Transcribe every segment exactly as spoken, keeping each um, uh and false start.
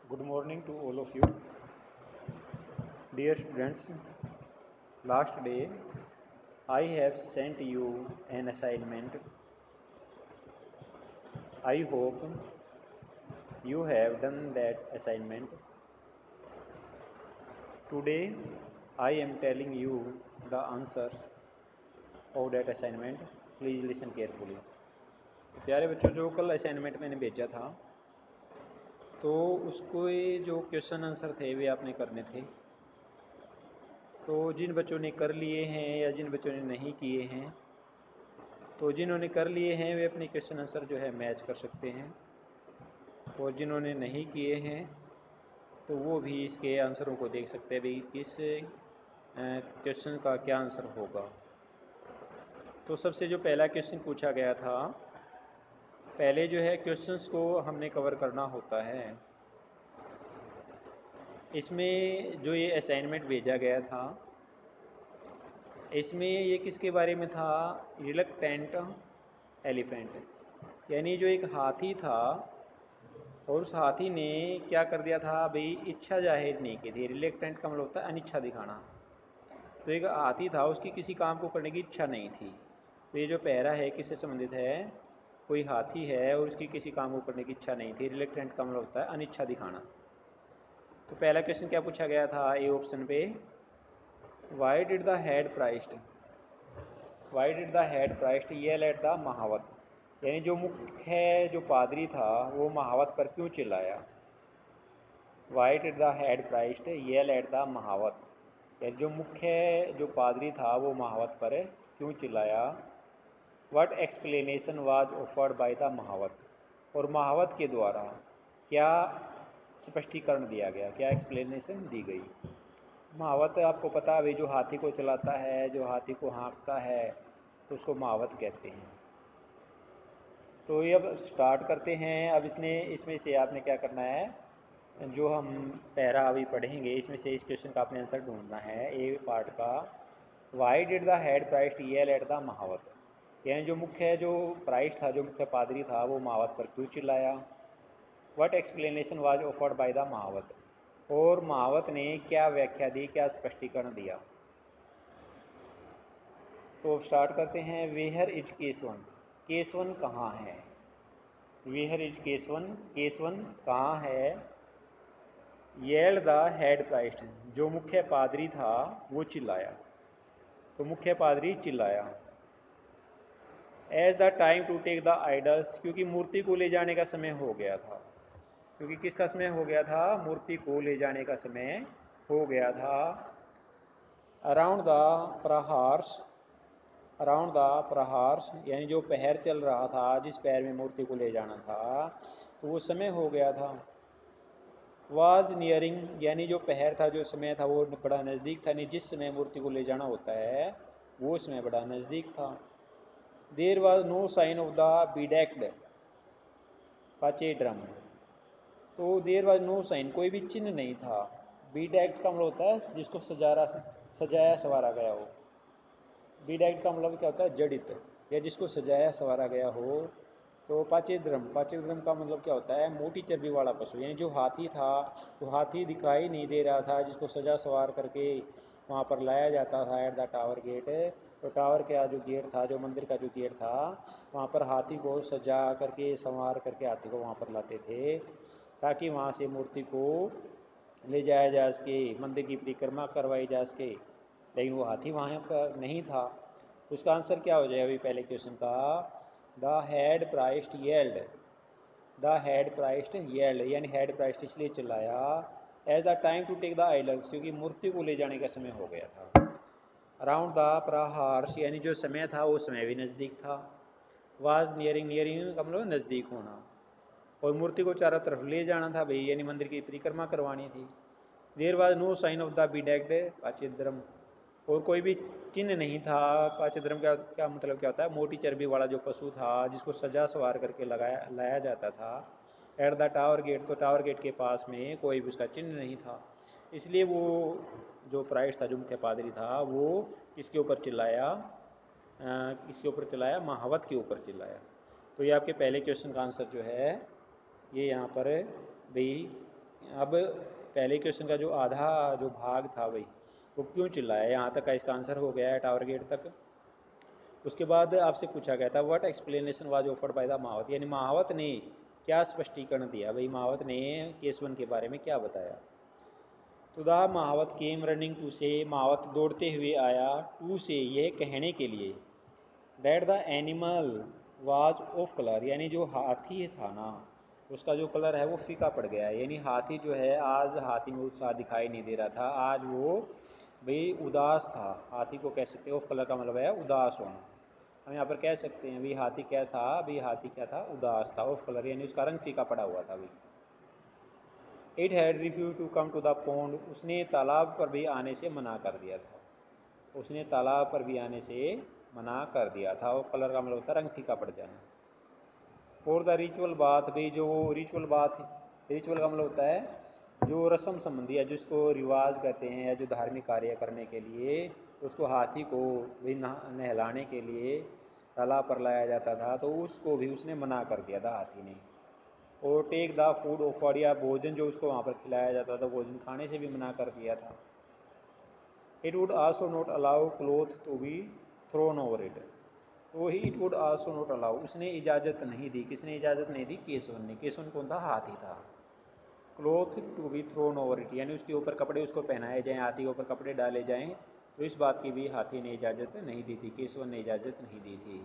Good morning to all of you. Dear students, last day I have sent you an assignment. I hope you have done that assignment. Today I am telling you the answers of that assignment. Please listen carefully. प्यारे बच्चों, जो कल assignment मैंने भेजा था तो उसको जो क्वेश्चन आंसर थे वे आपने करने थे। तो जिन बच्चों ने कर लिए हैं या जिन बच्चों ने नहीं किए हैं, तो जिन्होंने कर लिए हैं वे अपने क्वेश्चन आंसर जो है मैच कर सकते हैं, और जिन्होंने नहीं किए हैं तो वो भी इसके आंसरों को देख सकते हैं भाई किस क्वेश्चन का क्या आंसर होगा। तो सबसे जो पहला क्वेश्चन पूछा गया था, पहले जो है क्वेश्चंस को हमने कवर करना होता है। इसमें जो ये असाइनमेंट भेजा गया था, इसमें ये किसके बारे में था? रिलक्टेंट एलिफेंट, यानी जो एक हाथी था और उस हाथी ने क्या कर दिया था भाई, इच्छा जाहिर नहीं की थी। रिलक्टेंट का मतलब होता है अनिच्छा दिखाना। तो एक हाथी था, उसकी किसी काम को करने की इच्छा नहीं थी। तो ये जो पैरा है किससे संबंधित है? कोई हाथी है और उसकी किसी काम को करने की इच्छा नहीं थी। रिलक्टेंट का मतलब होता है अनिच्छा दिखाना। तो पहला क्वेश्चन क्या पूछा गया था ए ऑप्शन पे, why did the head priest why did the head priest yell at the महावत, यानी जो मुख्य जो पादरी था वो महावत पर क्यों चिल्लाया? Why did the head priest yell at the महावत, यानी जो मुख्य जो पादरी था वो महावत पर क्यों चिल्लाया? What explanation was offered by the महावत, और महावत के द्वारा क्या स्पष्टीकरण दिया गया, क्या एक्सप्लेनेशन दी गई? महावत आपको पता है, जो हाथी को चलाता है, जो हाथी को हाँकता है, तो उसको महावत कहते हैं। तो ये अब स्टार्ट करते हैं। अब इसने इसमें से आपने क्या करना है, जो हम पैरा अभी पढ़ेंगे इसमें से इस क्वेश्चन का आपने आंसर ढूंढना है। ए पार्ट का, why did the head priest yell at the महावत, यानी जो मुख्य जो प्राइस्ट था, जो मुख्य पादरी था, वो महावत पर क्यों चिल्लाया? What explanation was offered by the महावत, और महावत ने क्या व्याख्या दी, क्या स्पष्टीकरण दिया? तो स्टार्ट करते हैं। वेयर इज केसवन, केसवन कहाँ है? वेयर इज केसवन, केसवन कहाँ है? येल द हेड प्राइस्ट, जो मुख्य पादरी था वो चिल्लाया। तो मुख्य पादरी चिल्लाया। As the time to take the idols, क्योंकि मूर्ति को ले जाने का समय हो गया था। क्योंकि किसका समय हो गया था? मूर्ति को ले जाने का समय हो गया था। अराउंड द प्रहार्स, अराउंड द प्रहार्स, यानी जो पहर चल रहा था, जिस पैर में मूर्ति को ले जाना था, तो वो समय हो गया था। वाज नियरिंग, यानी जो पहर था, जो समय था, वो बड़ा नज़दीक था। नहीं, जिस समय मूर्ति को ले जाना होता है वो समय बड़ा नज़दीक था। There was no sign of the bedecked pachyderm, तो देर वाज नो साइन, कोई भी चिन्ह नहीं था। बीडेक्ड का मतलब होता है जिसको सजारा सजाया सवारा गया हो। बीडेक्ड का मतलब क्या होता है? जड़ित, या जिसको सजाया सवारा गया हो। तो पाचेद्रम, पाचेद्रम का मतलब क्या होता है? मोटी चर्बी वाला पशु, यानी जो हाथी था, तो हाथी दिखाई नहीं दे रहा था, जिसको सजा सवार करके वहाँ पर लाया जाता था एट द टावर गेट। तो टावर का जो गेट था, जो मंदिर का जो गेट था, वहाँ पर हाथी को सजा करके संवार करके हाथी को वहाँ पर लाते थे, ताकि वहाँ से मूर्ति को ले जाया जा सके, मंदिर की परिक्रमा करवाई जा सके। लेकिन वो हाथी वहाँ पर नहीं था। तो उसका आंसर क्या हो जाएगा अभी पहले क्वेश्चन का? The head priest yelled, the head priest yelled, यानी हेड प्राइस्ट इसलिए चिल्लाया as the time to take the idols, क्योंकि मूर्ति को ले जाने का समय हो गया था। अराउंड द प्रहार्स, यानी जो समय था वो समय भी नज़दीक था। वाज नियरिंग, नियरिंग का मतलब नज़दीक होना, और मूर्ति को चारों तरफ ले जाना था भाई, यानी मंदिर की परिक्रमा करवानी थी। There was no sign of the bedecked pachyderm, और कोई भी चिन्ह नहीं था। पाचेद्रम का क्या मतलब क्या होता है? मोटी चर्बी वाला जो पशु था, जिसको सजा सवार करके लगाया लाया जाता था एट द टावर गेट, तो टावर गेट के पास में कोई भी उसका चिन्ह नहीं था। इसलिए वो जो प्राइस्ट था, जो मुख्य पादरी था, वो किसके ऊपर चिल्लाया? किसके ऊपर चिल्लाया? महावत के ऊपर चिल्लाया। तो ये आपके पहले क्वेश्चन का आंसर जो है ये यहाँ पर भाई अब पहले क्वेश्चन का जो आधा जो भाग था भाई वो क्यों चिल्लाया, यहाँ तक का इसका आंसर हो गया है टावर गेट तक। उसके बाद आपसे पूछा गया था what explanation was offered by the महावत, यानी महावत ने क्या स्पष्टीकरण दिया भाई, महावत ने केस वन के बारे में क्या बताया। तो द महावत केम रनिंग टू से, महावत दौड़ते हुए आया, टू से यह कहने के लिए, that the animal was off colour, यानी जो हाथी था ना उसका जो कलर है वो फीका पड़ गया है, यानी हाथी जो है आज हाथी में उत्साह दिखाई नहीं दे रहा था, आज वो भाई उदास था। हाथी को कह सकते हैं ऑफ कलर का मतलब है उदास होना। हम यहाँ पर कह सकते हैं भाई हाथी क्या था, भाई हाथी क्या था, उदास था, ऑफ कलर यानी उसका रंग फीका पड़ा हुआ था भाई। It had refused to come to the pond, उसने तालाब पर भी आने से मना कर दिया था, उसने तालाब पर भी आने से मना कर दिया था। ऑफ कलर का मतलब होता है रंग फीका पड़ जाना। और द रिचुअल बात, भाई जो रिचुअल बात, रिचुअल का मतलब होता है जो रस्म संबंधी है, जिसको रिवाज कहते हैं, या जो धार्मिक कार्य करने के लिए उसको हाथी को भी नहलाने के लिए तालाब पर लाया जाता था, तो उसको भी उसने मना कर दिया था हाथी ने। और टेक द फूड ऑफर्ड, या भोजन जो उसको वहाँ पर खिलाया जाता था भोजन खाने से भी मना कर दिया था। It would also not allow cloth to be thrown over it, तो he it would also not allow, उसने इजाज़त नहीं दी, किसने इजाज़त नहीं दी, केसवन ने। केसवन कौन था, हाथी था। Cloth to be thrown over it, यानी उसके ऊपर कपड़े उसको पहनाए जाएँ, हाथी के ऊपर कपड़े डाले जाएँ, तो इस बात की भी हाथी ने इजाज़त नहीं दी थी, केसवन ने इजाज़त नहीं दी थी।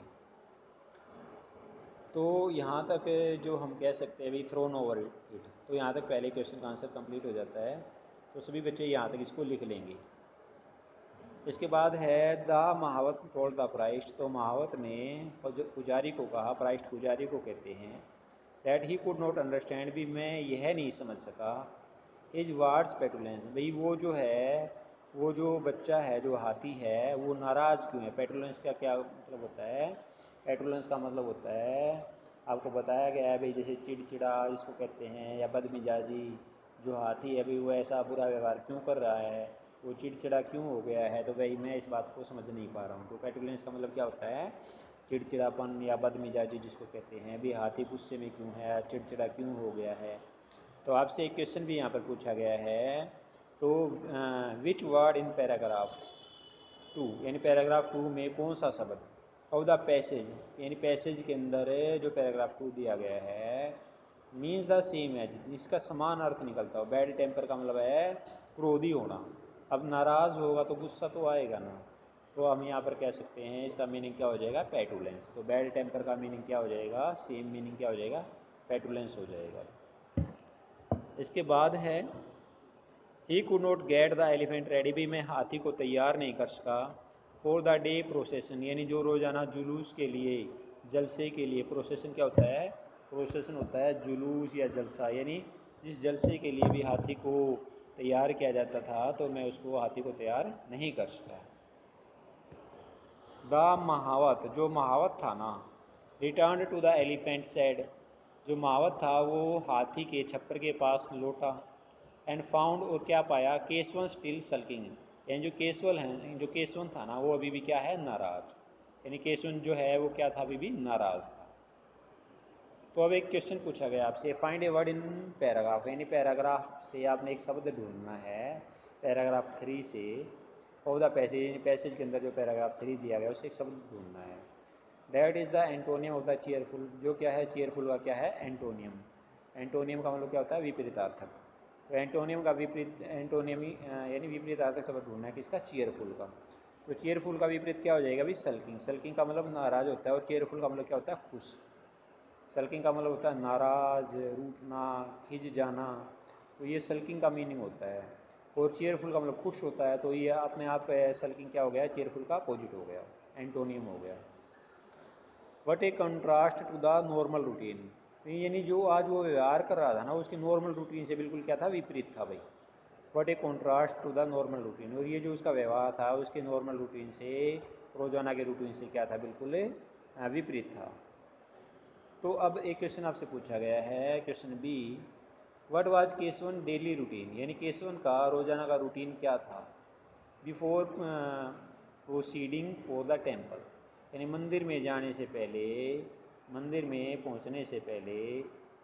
तो यहाँ तक जो हम कह सकते हैं भी थ्रोन ओवर इट, तो यहाँ तक पहले क्वेश्चन का आंसर कंप्लीट हो जाता है। तो सभी बच्चे यहाँ तक इसको लिख लेंगे। इसके बाद है द महावत टोल्ड द प्राइस्ट, तो महावत ने पुजारी को कहा, प्राइस्ट पुजारी को कहते हैं, that he could not understand, भी मैं यह नहीं समझ सका, इज वार्ड्स पेटुलेंस, भाई वो जो है वो जो बच्चा है जो हाथी है वो नाराज़ क्यों है। पेटुलेंस का क्या मतलब होता है, पेटुलेंस का मतलब होता है आपको बताया गया है भाई, जैसे चिड़चिड़ा इसको कहते हैं, या बदमिजाजी, जो हाथी है भाई वो ऐसा बुरा व्यवहार क्यों कर रहा है, वो चिड़चिड़ा क्यों हो गया है, तो भाई मैं इस बात को समझ नहीं पा रहा हूँ। तो पेटुलेंस का मतलब क्या होता है, चिड़चिड़ापन या बदमिजाजी जिसको कहते हैं, भी हाथी गुस्से में क्यों है, चिड़चिड़ा क्यों हो गया है। तो आपसे एक क्वेश्चन भी यहाँ पर पूछा गया है, तो which word in paragraph two, यानी पैराग्राफ टू में कौन सा शब्द, ऑफ द पैसेज, यानी पैसेज के अंदर जो पैराग्राफ टू दिया गया है, मीन्स द सेम एज, इसका समान अर्थ निकलता हो। बैड टेम्पर का मतलब है क्रोधी होना, अब नाराज़ होगा तो गुस्सा तो आएगा ना, तो हम यहाँ पर कह सकते हैं इसका मीनिंग क्या हो जाएगा, पेटुलेंस। तो बैड टेम्पर का मीनिंग क्या हो जाएगा, सेम मीनिंग क्या हो जाएगा, पेटुलेंस हो जाएगा। इसके बाद है he could not get the elephant ready, भी मैं हाथी को तैयार नहीं कर सका, फॉर द डे प्रोसेसन, यानी जो रोज़ाना जुलूस के लिए, जलसे के लिए। प्रोसेसन क्या होता है, प्रोसेसन होता है जुलूस या जलसा, यानी जिस जलसे के लिए भी हाथी को तैयार किया जाता था, तो मैं उसको हाथी को तैयार नहीं कर सका। द महावत, जो महावत था ना, return to the elephant said, जो महावत था वो हाथी के छप्पर के पास लौटा, एंड फाउंड, और क्या पाया, केसवन स्टिल सल्किंग, यानी जो केसवल है, जो केसवन था ना वो अभी भी क्या है, नाराज, यानी केसवन जो है वो क्या था, अभी भी नाराज था। तो अब एक क्वेश्चन पूछा गया आपसे, find a word in paragraph, यानी पैराग्राफ से आपने एक शब्द ढूंढना है, पैराग्राफ थ्री से, ऑफ द पैसेज, यानी पैसेज के अंदर जो पैराग्राफ थ्री दिया गया उससे एक शब्द ढूंढना है। That is the antonym of the cheerful, जो क्या है, चेयरफुल का क्या है, एंटोनियम। एंटोनियम का मतलब क्या होता है, विपरीतार्थक। तो एंटोनियम का विपरीत, एंटोनियम यानी विपरीतार्थक शब्द ढूंढना है किसका, चेयरफुल का। तो चेयरफुल का विपरीत क्या हो जाएगा भाई, सल्किंग। सल्किंग का मतलब नाराज होता है, और चेयरफुल का मतलब क्या होता है, खुश। सल्किंग का मतलब होता है नाराज, रूठना, खिंच जाना, तो ये सल्किंग का मीनिंग होता है। और चेयरफुल का मतलब खुश होता है, तो ये अपने आप सल्किंग क्या हो गया, चेयरफुल का अपोजिट हो गया, एंटोनियम हो गया। What a contrast to the normal routine, यानी जो आज वो व्यवहार कर रहा था ना उसकी नॉर्मल रूटीन से बिल्कुल क्या था, विपरीत था भाई। What a contrast to the normal routine, और ये जो उसका व्यवहार था उसके नॉर्मल रूटीन से, रोजाना के रूटीन से क्या था, बिल्कुल विपरीत था। तो अब एक क्वेश्चन आपसे पूछा गया है, question B, what was Kesavan daily routine, यानी केसवन का रोजाना का रूटीन क्या था, before proceeding for the temple, यानी मंदिर में जाने से पहले, मंदिर में पहुंचने से पहले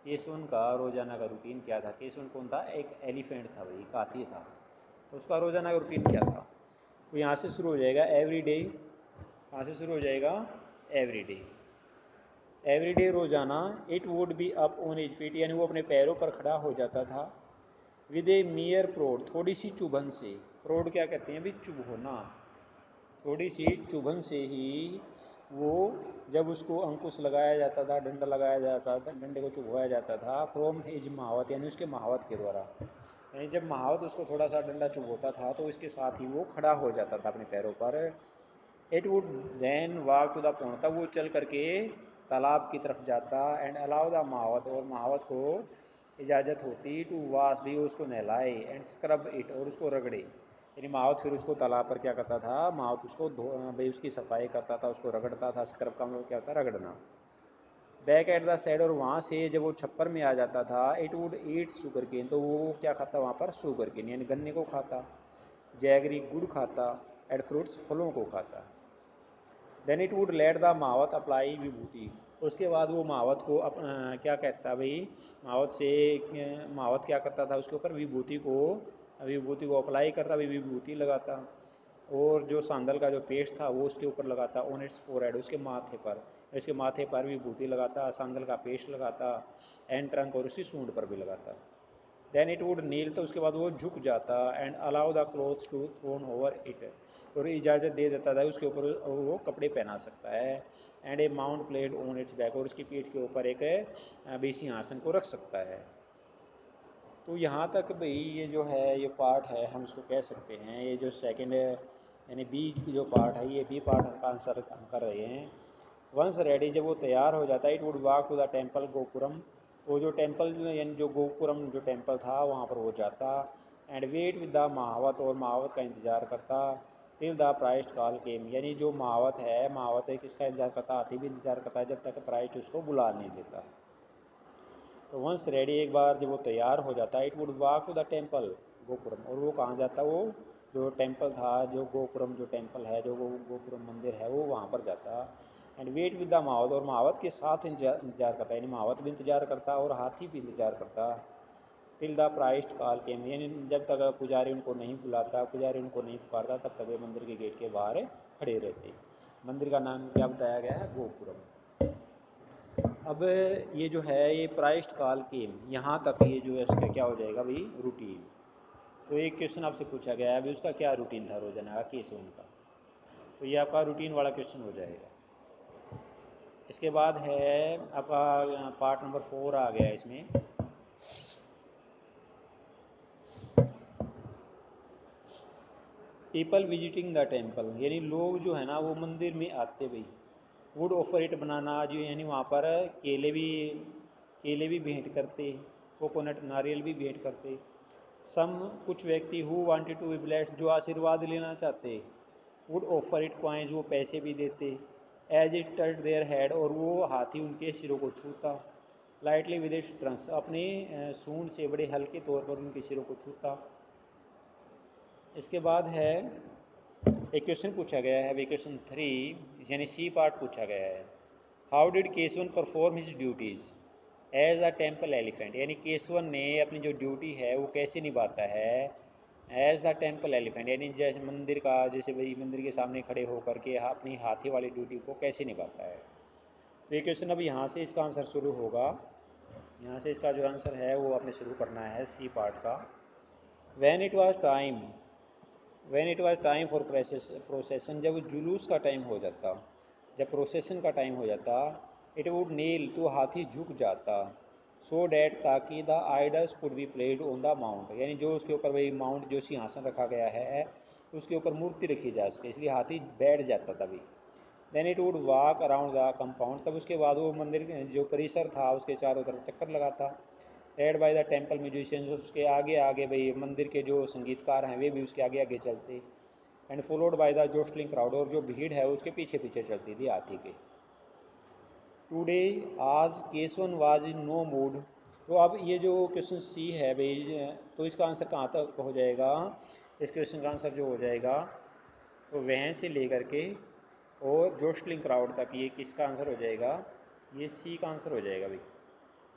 केसवन का रोज़ाना का रूटीन क्या था। केसवन कौन था, एक एलिफेंट था भाई, एक हाथी था। तो उसका रोज़ाना का रूटीन क्या था। तो यहाँ से शुरू हो जाएगा एवरी डे, कहाँ से शुरू हो जाएगा, एवरी डे। एवरी डे रोज़ाना, it would be up on is feet, यानी वो अपने पैरों पर खड़ा हो जाता था। विद ए मियर प्रोड, थोड़ी सी चुभन से। प्रोड क्या कहते हैं भी, चुभ होना। थोड़ी सी चुभन से ही वो, जब उसको अंकुश लगाया जाता था, डंडा लगाया जाता था, डंडे को चुभवाया जाता था, फ्रॉम हिज महावत, यानी उसके महावत के द्वारा। यानी जब महावत उसको थोड़ा सा डंडा चुभोता था तो इसके साथ ही वो खड़ा हो जाता था अपने पैरों पर। It would then walk to the pond, तब वो चल करके तालाब की तरफ जाता। एंड अलाउ द महावत, और महावत को इजाज़त होती टू वाश, भी उसको नहलाए। एंड स्क्रब इट, और उसको रगड़े। यानी महावत फिर उसको तालाब पर क्या करता था, महावत उसको धो भाई उसकी सफाई करता था, उसको रगड़ता था। स्क्रब का मतलब क्या होता है, रगड़ना। बैक एट द साइड, और वहाँ से जब वो छप्पर में आ जाता था, it would eat sugar cane, तो वो क्या खाता वहाँ पर, शुगर केन यानी गन्ने को खाता। जैगरी, गुड़ खाता। एंड फ्रूट्स, फलों को खाता। Then it would let the महावत अप्लाई विभूति, उसके बाद वो महावत को अप, आ, क्या कहता भाई, महावत से महावत क्या करता था, उसके ऊपर विभूति को विभूति को अप्लाई करता, विभूति लगाता। और जो सांदल का जो पेस्ट था वो उसके ऊपर लगाता, ऑन इट्स फोरहेड, उसके माथे पर, उसके माथे पर विभूति लगाता, सांदल का पेस्ट लगाता। एंड ट्रंक, और उसकी सूंड पर भी लगाता। देन इट वुड नील, तो उसके बाद वो झुक जाता। And allow the clothes to thrown over it, और इजाज़त दे देता था उसके ऊपर वो कपड़े पहना सकता है। And a mount placed on its back, और उसकी पीठ के ऊपर एक भी सिंहासन को रख सकता है। तो यहाँ तक भाई ये जो है, ये पार्ट है, हम इसको कह सकते हैं, ये जो सेकंड यानी बी की जो पार्ट है, ये बी पार्ट का आंसर हम कर रहे हैं। वंस रेडी, जब वो तैयार हो जाता है, it would walk to the temple gopuram, तो जो टेम्पल यानी जो गोपुरम जो टेम्पल था वहाँ पर वो जाता। एंड वेट विद द महावत, और महावत का इंतज़ार करता। Till the priest call came, यानी जो महावत है, महावत है किसका इंतजार करता, हाथी भी इंतजार करता है, जब तक प्राइस्ट उसको बुला नहीं देता। तो वंस रेडी, एक बार जब वो तैयार हो जाता है, it would walk to the temple gopuram, और वो कहाँ जाता, वो जो टेम्पल था, जो गोपुरम जो टेम्पल है, जो गो गोपुरम मंदिर है, वो वहाँ पर जाता। एंड वेट विद द महावत, और महावत के साथ इंतजार इंतजार करता, यानी महावत भी इंतजार करता और हाथी भी इंतजार करता। Till the priest call came, यानी जब तक पुजारी उनको नहीं बुलाता, पुजारी उनको नहीं पुकारता, तब तक वे मंदिर के गेट के बाहर खड़े रहते। मंदिर का नाम क्या बताया गया है, गोपुरम। अब ये जो है, ये प्राइस्ट कॉल केम, यहाँ तक ये जो है इसका क्या हो जाएगा भाई, रूटीन। तो एक क्वेश्चन आपसे पूछा गया है अभी, उसका क्या रूटीन था रोजाना का, केसवन का, तो ये आपका रूटीन वाला क्वेश्चन हो जाएगा। इसके बाद है आपका पार्ट नंबर फोर आ गया इसमें। पीपल विजिटिंग द टेम्पल, यानी लोग जो है ना वो मंदिर में आते भाई। वुड ऑफर इट, बनाना जो, यानी वहाँ पर केले भी केले भी भेंट करते, कोकोनट नारियल भी भेंट करते। सम, कुछ व्यक्ति who wanted to be blessed, जो आशीर्वाद लेना चाहते, वुड ऑफर इट कॉइन्स, वो पैसे भी देते। As it touch their head, और वो हाथी उनके सिरों को छूता। लाइटली विद इट्स ट्रंक्स, अपने सूंड से बड़े हल्के तौर पर उनके सिरों को छूता। इसके बाद है एक क्वेश्चन पूछा गया है, क्वेश्चन थ्री यानी सी पार्ट पूछा गया है। How did Kesavan perform his duties as a temple elephant, यानी केसवन ने अपनी जो ड्यूटी है वो कैसे निभाता है एज द टेम्पल एलिफेंट, यानी जैसे मंदिर का, जैसे भाई मंदिर के सामने खड़े होकर के अपनी हाथी वाली ड्यूटी को कैसे निभाता है। तो ये क्वेश्चन अब यहाँ से इसका आंसर शुरू होगा, यहाँ से इसका जो आंसर है वो आपने शुरू करना है सी पार्ट का। When it was time when it was time for procession, जब जुलूस का टाइम हो जाता, जब प्रोसेसन का टाइम हो जाता, इट वुड नील, तो हाथी झुक जाता। सो डैट, ताकि the idols could be placed on the mount, यानी जो उसके ऊपर वही माउंट जो सिंहासन रखा गया है उसके ऊपर मूर्ति रखी जा सके, इसलिए हाथी बैठ जाता तभी। Then it would walk around the compound, तब उसके बाद वो मंदिर जो परिसर था उसके चारों तरफ चक्कर लगाता। Led by the temple musicians, उसके आगे आगे भाई मंदिर के जो संगीतकार हैं वे भी उसके आगे आगे चलते। And followed by the jostling crowd, और जो भीड़ है उसके पीछे पीछे चलती थी हाथी के। टुडे आज Kesavan was in no mood, तो अब ये जो क्वेश्चन सी है भाई, तो इसका आंसर कहाँ तक हो जाएगा, इस क्वेश्चन का आंसर जो हो जाएगा तो वह से लेकर के और जोस्टलिंग क्राउड तक, ये किसका आंसर हो जाएगा, ये सी का आंसर हो जाएगा भाई।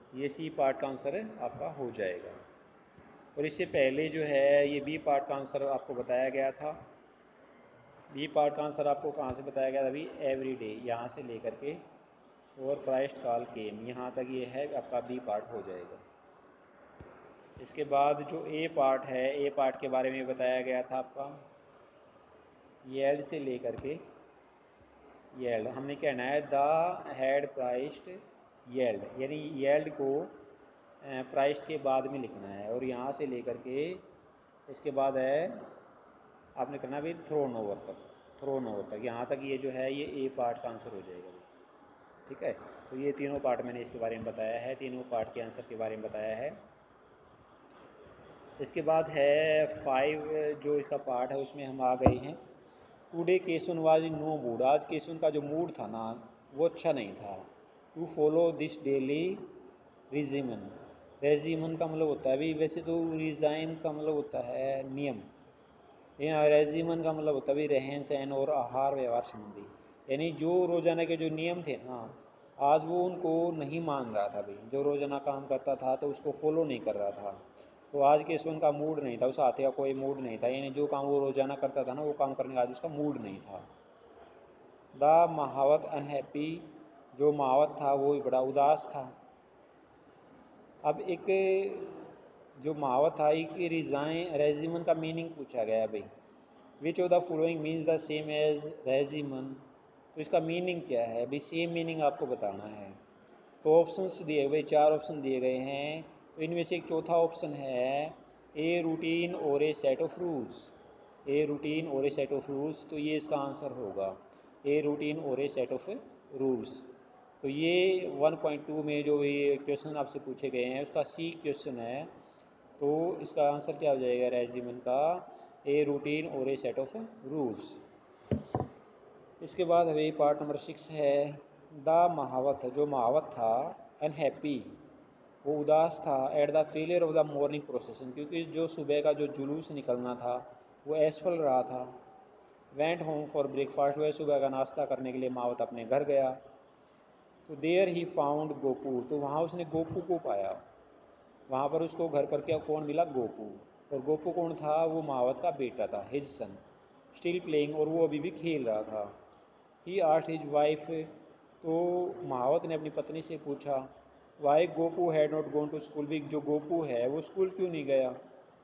ये सी पार्ट का आंसर आपका हो जाएगा। और इससे पहले जो है ये बी पार्ट का आंसर आपको बताया गया था। बी पार्ट का आंसर आपको कहाँ से बताया गया था अभी, एवरी डे, यहाँ से लेकर के और क्राइस्ट कॉल केम, यहाँ तक ये है आपका बी पार्ट हो जाएगा। इसके बाद जो ए पार्ट है, ए पार्ट के बारे में बताया गया था आपका, येल्ड से लेकर के येल्ड, हमने कहना है द हैड प्राइस्ड येल्ड, यानी येल्ड को प्राइस्ड के बाद में लिखना है, और यहाँ से लेकर के इसके बाद है आपने करना भी थ्रोन ओवर तक, थ्रोन ओवर तक, यहाँ तक ये जो है ये ए पार्ट का आंसर हो जाएगा। ठीक है, तो ये तीनों पार्ट मैंने इसके बारे में बताया है, तीनों पार्ट के आंसर के बारे में बताया है। इसके बाद है फाइव जो इसका पार्ट है उसमें हम आ गए हैं। Today Kesavan was in no mood, आज केसवन का जो मूड था ना वो अच्छा नहीं था। To follow this daily regimen, regimen का मतलब होता है अभी, वैसे तो रिजाइन का मतलब होता है नियम, यहाँ रेजिमन का मतलब होता है भी रहन सहन और आहार व्यवहार संबंधी, यानी जो रोज़ाना के जो नियम थे ना आज वो उनको नहीं मान रहा था भाई, जो रोज़ाना काम करता था तो उसको फॉलो नहीं कर रहा था, तो आज के उसका उनका मूड नहीं था, उस आते का कोई मूड नहीं था, यानी जो काम वो रोज़ाना करता था ना वो काम करने का आज उसका मूड नहीं था। द महावत अनहैप्पी, जो महावत था वो बड़ा उदास था। अब एक जो महावत था एक रिजाइन रेजिमन का मीनिंग पूछा गया भाई, which of the following means the same as regimen, तो इसका मीनिंग क्या है भाई, सेम मीनिंग आपको बताना है। तो ऑप्शंस दिए गए, चार ऑप्शन दिए गए हैं, तो इनमें से एक चौथा ऑप्शन है ए रूटीन और a set of rules, a routine और ए सेट ऑफ रूल्स, तो ये इसका आंसर होगा ए रूटीन और ए सेट ऑफ रूल्स। तो ये वन पॉइंट टू में जो ये क्वेश्चन आपसे पूछे गए हैं उसका सी क्वेश्चन है, तो इसका आंसर क्या हो जाएगा रेजिमन का, ए रूटीन और ए सेट ऑफ रूल्स। इसके बाद अभी पार्ट नंबर सिक्स है, द महावत, जो महावत था अनहैप्पी, वो उदास था, at the failure of the morning procession, क्योंकि जो सुबह का जो जुलूस निकलना था वो असफल रहा था। वेंट होम फॉर ब्रेकफास्ट, वह सुबह का नाश्ता करने के लिए महावत अपने घर गया, तो देयर ही फाउंड गोपू, तो वहाँ उसने गोपू को पाया, वहाँ पर उसको घर पर क्या कौन मिला, गोपू, और गोपू कौन था, वो महावत का बेटा था, हिज सन, स्टिल प्लेइंग, और वो अभी भी खेल रहा था। ही आस्क्ड हिज वाइफ, तो महावत ने अपनी पत्नी से पूछा, why Gopu had not gone to school, भी जो गोपू है वो स्कूल क्यों नहीं गया।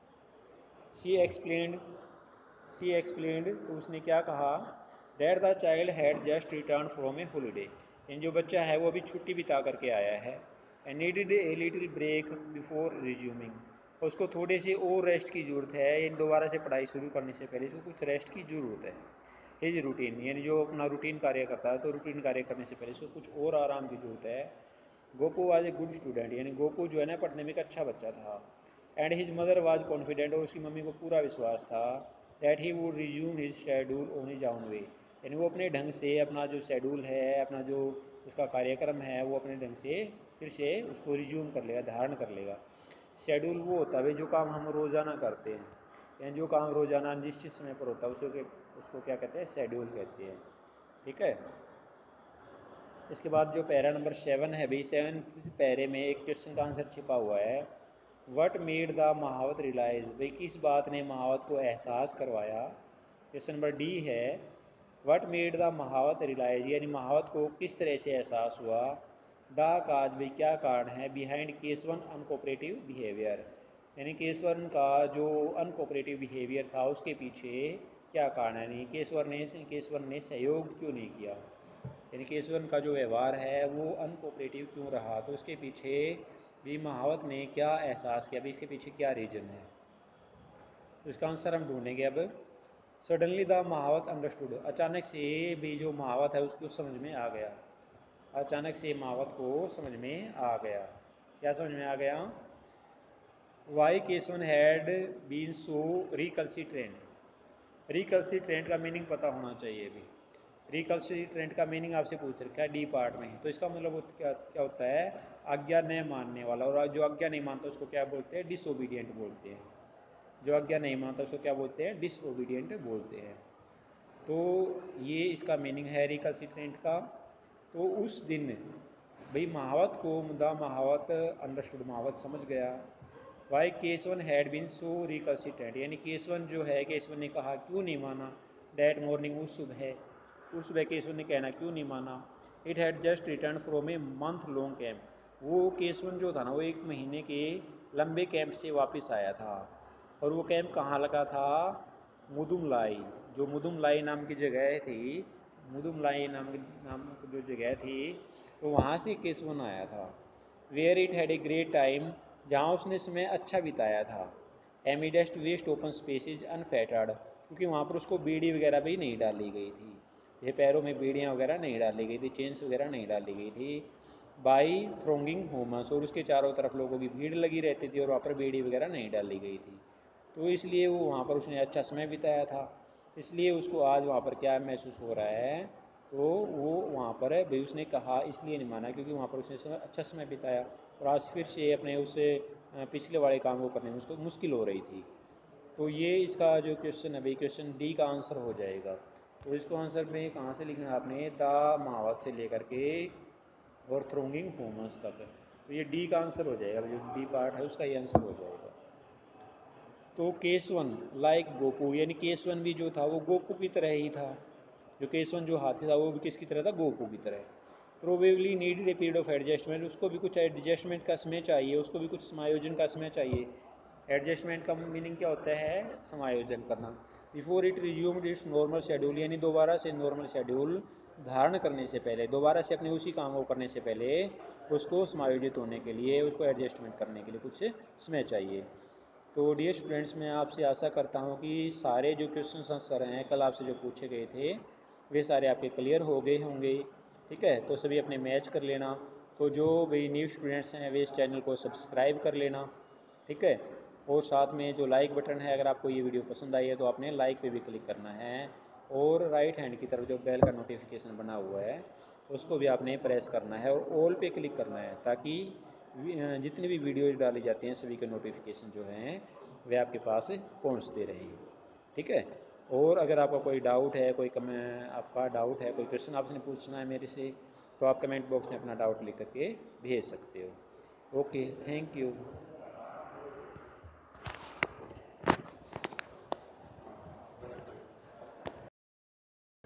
शी एक्सप्लेन्ड, शी एक्सप्लेन्ड, तो उसने क्या कहा, that the child had just return from a holiday, यानी जो बच्चा है वो अभी छुट्टी बिता करके आया है, and needed a little break before resuming, उसको थोड़े से और रेस्ट की ज़रूरत है, इन दोबारा से पढ़ाई शुरू करने से पहले इसको कुछ रेस्ट की ज़रूरत है। हिज रूटीन, यानी जो अपना रूटीन कार्य करता है तो रूटीन कार्य करने से पहले इसको कुछ और आराम की ज़रूरत है। Gopu was a good student, यानी गोपू जो है ना पढ़ने में एक अच्छा बच्चा था। And his mother was confident, और उसकी मम्मी को पूरा विश्वास था that he would resume his schedule on his own way, यानी वो अपने ढंग से अपना जो शेड्यूल है, अपना जो उसका कार्यक्रम है वो अपने ढंग से फिर से उसको रिज्यूम कर लेगा, धारण कर लेगा। शेड्यूल वो होता है जो काम हम रोज़ाना करते हैं, यानी जो काम रोज़ाना निश्चित समय पर होता है उसको उसको क्या कहते हैं, शेड्यूल कहते हैं। ठीक है, इसके बाद जो पैरा नंबर सेवन है भाई, सेवन पैरे में एक क्वेश्चन का आंसर छिपा हुआ है, what made the mahout realise, भाई किस बात ने महावत को एहसास करवाया। क्वेश्चन नंबर डी है, what made the mahout realise, यानी महावत को किस तरह से एहसास हुआ, द काज, भाई क्या कारण है, बिहाइंड केसवन अनकोऑपरेटिव बिहेवियर, यानी केसवन का जो अनकोऑपरेटिव बिहेवियर था उसके पीछे क्या कारण है, नहीं केसवर ने केसवर ने सहयोग क्यों नहीं किया, यानी केसवन का जो व्यवहार है वो अनकोऑपरेटिव क्यों रहा, तो उसके पीछे भी महावत ने क्या एहसास किया, अभी इसके पीछे क्या रीजन है, तो इसका आंसर हम ढूंढेंगे अब। सडनली द महावत अंडरस्टूड, अचानक से भी जो महावत है उसको समझ में आ गया, अचानक से महावत को समझ में आ गया, क्या समझ में आ गया, why Kesavan had been so recalcitrant, recalcitrant का मीनिंग पता होना चाहिए भी, रिकल्सिट्रेंट का मीनिंग आपसे पूछ रखा है डी पार्ट में, तो इसका मतलब क्या क्या होता है, आज्ञा न मानने वाला, और जो आज्ञा नहीं मानता उसको क्या बोलते हैं, डिसओबीडियंट बोलते हैं, जो आज्ञा नहीं मानता उसको क्या बोलते हैं, डिसओबीडियंट बोलते हैं। तो ये इसका मीनिंग है रिकल्सिट्रेंट का। तो उस दिन भाई महावत को द महावत अंडरस्टूड, महावत समझ गया। Why Kesavan had been so recalcitrant, यानी केसवन जो है, केसवन ने कहा क्यों नहीं माना, डैट मॉर्निंग उस सुबह, उस सुबह केसवन ने कहना क्यों नहीं माना। It had just return from a month long camp, वो केसवन जो था ना वो एक महीने के लंबे कैंप से वापस आया था। और वो कैंप कहाँ लगा था, मुदुमलाई, जो मुदुमलाई नाम की जगह थी, मुदुमलाई नाम की नाम की जो जगह थी, तो वहाँ से केसवन आया था। Where it had a great time, जहाँ उसने समय अच्छा बिताया था। Amidst vast open spaces unfettered, क्योंकि वहाँ पर उसको बीड़ी वगैरह भी नहीं डाली गई थी, ये पैरों में बीड़ियाँ वगैरह नहीं डाली गई थी, चेन्स वगैरह नहीं डाली गई थी। बाई थ्रोंगिंग होमस, और उसके चारों तरफ लोगों की भीड़ लगी रहती थी और वहाँ पर बीड़ी वगैरह नहीं डाली गई थी। तो इसलिए वो वहाँ पर उसने अच्छा समय बिताया था, इसलिए उसको आज वहाँ पर क्या महसूस हो रहा है, तो वो वहाँ पर है भाई, उसने कहा इसलिए नहीं माना क्योंकि वहाँ पर उसने समय अच्छा समय बिताया, और आज फिर से अपने उसे पिछले वाले काम को करने में उसको मुश्किल हो रही थी। तो ये इसका जो क्वेश्चन है भाई, क्वेश्चन डी का आंसर हो जाएगा। तो इसको आंसर में कहाँ से लिखना है आपने, द महावत से लेकर के और थ्रोंगिंग होमस तक, तो ये डी का आंसर हो जाएगा, जो डी पार्ट है उसका ये आंसर हो जाएगा। तो केसवन लाइक गोपू, यानी केसवन भी जो था वो गोपू की तरह ही था, जो केसवन जो हाथी था वो भी किसकी तरह था, गोपू की तरह। Probably needed a period of adjustment, उसको भी कुछ एडजस्टमेंट का समय चाहिए, उसको भी कुछ समायोजन का समय चाहिए। एडजस्टमेंट का मीनिंग क्या होता है, समायोजन करना। Before it resumed its normal schedule, यानी दोबारा से नॉर्मल शेड्यूल धारण करने से पहले, दोबारा से अपने उसी काम को करने से पहले उसको समायोजित होने के लिए, उसको एडजस्टमेंट करने के लिए कुछ समय चाहिए। तो डियर स्टूडेंट्स, मैं आपसे आशा करता हूँ कि सारे जो क्वेश्चन आंसर हैं कल आपसे जो पूछे गए थे वे सारे आपके क्लियर हो गए होंगे। ठीक है, तो सभी अपने मैच कर लेना। तो जो भी न्यू स्टूडेंट्स हैं वे इस चैनल को सब्सक्राइब कर लेना। ठीक है, और साथ में जो लाइक बटन है, अगर आपको ये वीडियो पसंद आई है तो आपने लाइक पे भी क्लिक करना है, और राइट हैंड की तरफ जो बेल का नोटिफिकेशन बना हुआ है उसको भी आपने प्रेस करना है, और ऑल पे क्लिक करना है, ताकि जितनी भी वीडियोज डाली जाती हैं सभी के नोटिफिकेशन जो हैं वे आपके पास पहुंचते रहें। ठीक है, और अगर आपका कोई डाउट है, कोई कम आपका डाउट है, कोई क्वेश्चन आपने पूछना है मेरे से, तो आप कमेंट बॉक्स में अपना डाउट लिख करके भेज सकते हो। Okay, thank you.